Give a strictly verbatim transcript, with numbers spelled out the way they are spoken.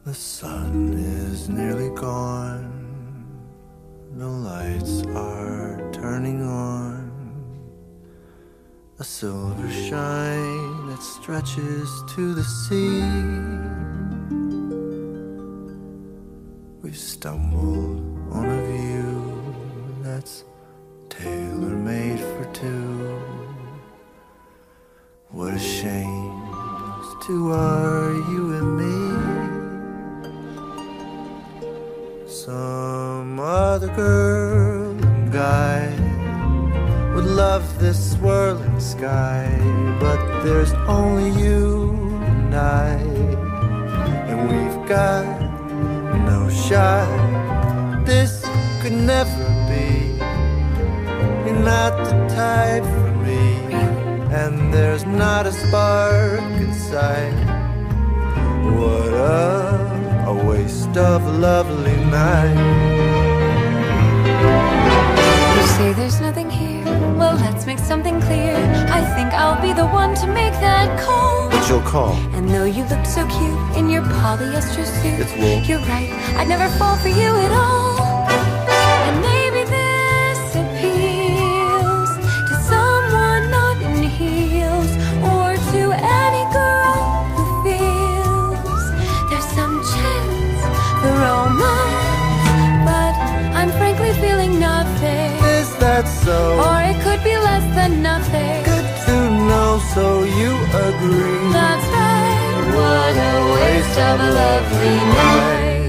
The sun is nearly gone, no lights are turning on, a silver shine that stretches to the sea. We've stumbled on a view that's tailor-made for two. What a shame those two are, you and me. Some other girl and guy would love this swirling sky, but there's only you and I, and we've got no shot. This could never be. You're not the type for me, and there's not a spark inside. What a A waste of a lovely night. You say there's nothing here, well let's make something clear. I think I'll be the one to make that call. But you'll call. And though you look so cute in your polyester suit, It's wool. You're right, I'd never fall for you at all. And maybe this appeals to someone not in heels, or to any girl who feels there's some chance for romance, but I'm frankly feeling nothing. Is that so? Or it could be less than nothing. Good to know, so you agree. That's right, what a waste of a lovely night.